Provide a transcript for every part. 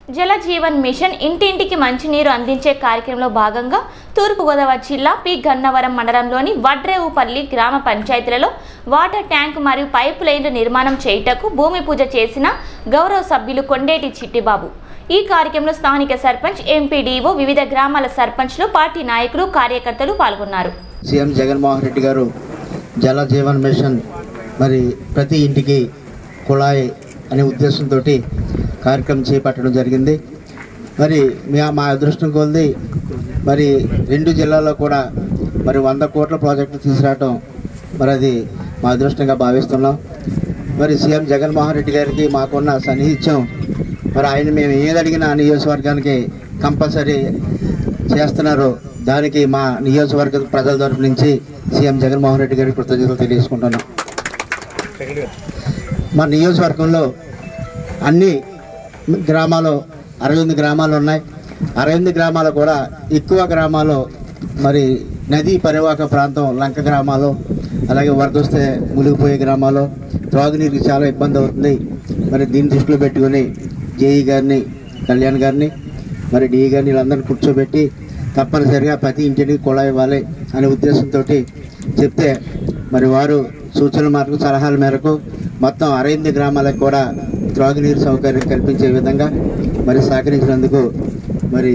Jal Jeevan machine ఇంటింటికి మంచినీరు అందించే కార్యక్రమంలో భాగంగా తూర్పుగోదావరి జిల్లా పి గన్నవరం మండలంలోని వడ్రేవుపల్లి గ్రామ పంచాయతీలలో వాటర్ ట్యాంక్ మరియు పైపు లైన్ల నిర్మాణం చేయుటకు భూమి పూజ చేసిన గౌరవ సభ్యులు కొండేటి చిట్టిబాబు. ఈ కార్యక్రమంలో స్థానిక సర్పంచ్, ఎంపీడీఓ, వివిధ గ్రామాల సర్పంచ్లు, పార్టీ నాయకులు, కార్యకర్తలు పాల్గొన్నారు. సీఎం జగన్మోహన్ రెడ్డి గారు జల జీవన్ మిషన్ మరి ప్రతి ఇంటికి కుళాయి అనే ఉద్దేశంతో కార్యక్రమం చేపట్టడం జరిగింది. మరి మా అదృష్టం కొద్ది మరి 2 జిల్లాల్లో కూడా మరి 100 కోట్ల ప్రాజెక్టులు తీసుకురావటం మరి అది మా అదృష్టంగా భావిస్తున్నాం. మరి సీఎం జగన్మోహన్ రెడ్డి గారికి మాకున్న సన్నిహిత్యం మరి ఆయన మేము ఏది అడిగినా నియోజకవర్గానికి కంపల్సరీ చేస్తున్నారు. దానికి మా నియోజకవర్గ ప్రజల తరఫు నుంచి సీఎం జగన్మోహన్ రెడ్డి గారికి కృతజ్ఞతలు తెలియజేసుకుంటున్నాం. మా నియోజకవర్గంలో అన్ని గ్రామాలు 68 గ్రామాలు ఉన్నాయి. 68 గ్రామాలు కూడా ఎక్కువ గ్రామాలు మరి నదీ పరివాహక ప్రాంతం లంక గ్రామాలు, అలాగే వరద వస్తే మునిగిపోయే గ్రామాలు, త్రాగునీరుకి చాలా ఇబ్బంది అవుతుంది. మరి దీన్ని దృష్టిలో పెట్టుకుని జేఈ గారిని, కళ్యాణ్ గారిని, మరి డిఈ గారిని వీళ్ళందరినీ కూర్చోబెట్టి తప్పనిసరిగా ప్రతి ఇంటికి కుళాయి ఇవ్వాలి అనే ఉద్దేశంతో చెప్తే మరి వారు సూచనల మేరకు, సలహాల మేరకు మొత్తం 68 గ్రామాలకు కూడా త్రాగునీరు సౌకర్యం కల్పించే విధంగా మరి సహకరించినందుకు మరి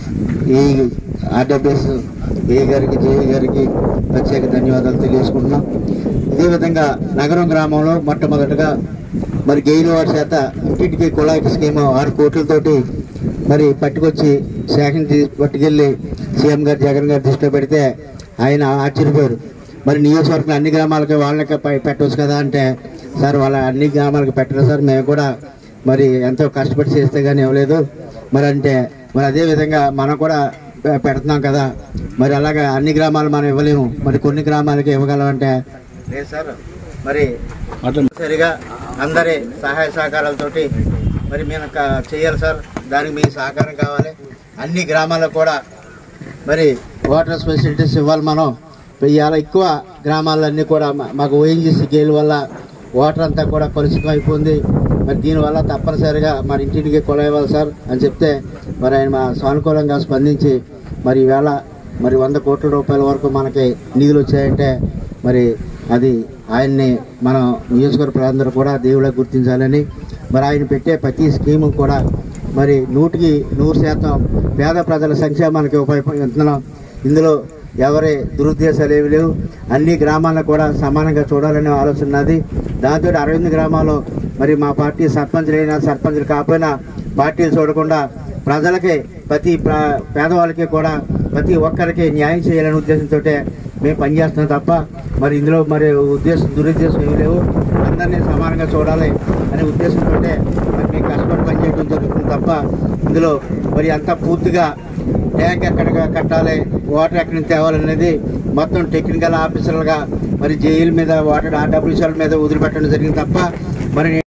ఈ ఆర్డబ్ల్యూఎస్ ఏ గారికి, జేఈ గారికి ప్రత్యేక ధన్యవాదాలు తెలియజేసుకుంటున్నాం. ఇదే విధంగా నగరం గ్రామంలో మొట్టమొదటిగా మరి గెయిల్ వారి చేత ఇంటింటికి కుళాయి స్కీమ్ 6 కోట్లతోటి మరి పట్టుకొచ్చి సేకరించి పట్టుకెళ్ళి సీఎం గారు, జగన్ గారు దృష్టిలో పెడితే ఆయన ఆశ్చర్యపోయారు. మరి నియోజకవర్గం అన్ని గ్రామాలకి వాళ్ళకి పెట్టవచ్చు కదా అంటే, సార్ వాళ్ళ అన్ని గ్రామాలకు పెట్టరు సార్, మేము కూడా మరి ఎంతో కష్టపడి చేస్తే కానీ ఇవ్వలేదు మరి అంటే, మరి అదేవిధంగా మనం కూడా పెడుతున్నాం కదా, మరి అలాగా అన్ని గ్రామాలు మనం ఇవ్వలేము, మరి కొన్ని గ్రామాలకి ఇవ్వగలమంటే లేదు సార్, మరి సరిగా అందరి సహాయ సహకారాలతోటి మరి మేము చేయాలి సార్, దానికి మీ సహకారం కావాలి. అన్ని గ్రామాలకు కూడా మరి వాటర్ ఫెసిలిటీస్ ఇవ్వాలి. మనం ఇవాళ ఎక్కువ గ్రామాలన్నీ కూడా మాకు ఓఎన్జీసీ గేల్ వల్ల వాటర్ అంతా కూడా కలుషితం అయిపోయింది. మరి దీనివల్ల తప్పనిసరిగా మరి ఇంటింటికి కుళాయి ఇవ్వాలి సార్ అని చెప్తే మరి ఆయన మా సానుకూలంగా స్పందించి మరి ఈవేళ మరి 100 కోట్ల రూపాయల వరకు మనకి నిధులు వచ్చాయంటే మరి అది ఆయన్ని మనం నియోజకవర్గ ప్రజలందరూ కూడా దేవుళ్ళ గుర్తించాలని, మరి ఆయన పెట్టే ప్రతి స్కీము కూడా మరి 100% పేద ప్రజల సంక్షేమానికి ఉపయోగిస్తున్నాం. ఇందులో ఎవరి దురుద్దేశాలు ఏమి లేవు. అన్ని గ్రామాలను కూడా సమానంగా చూడాలనే ఆలోచన ఉన్నది. దాంతో 68 గ్రామాల్లో మరి మా పార్టీ సర్పంచులైనా, సర్పంచులు కాకపోయినా పార్టీలు చూడకుండా ప్రజలకి, ప్రతి పేదవాళ్ళకి కూడా ప్రతి ఒక్కరికి న్యాయం చేయాలనే ఉద్దేశంతో మేము పనిచేస్తున్నాం తప్ప మరి ఇందులో మరి దురుద్దేశం ఏమి లేవు. అందరినీ సమానంగా చూడాలి అనే ఉద్దేశంతో మరి మేము కష్టపడి పనిచేయడం జరుగుతుంది తప్ప ఇందులో మరి అంతా పూర్తిగా ట్యాంక్ ఎక్కడ కట్టాలి, వాటర్ ఎక్కడి నుంచి తేవాలనేది మొత్తం టెక్నికల్ ఆఫీసర్లుగా మరి జేఈల మీద, వాటర్ ఆర్డబ్ల్యూసీల మీద వదిలిపెట్టడం జరిగింది తప్ప మరి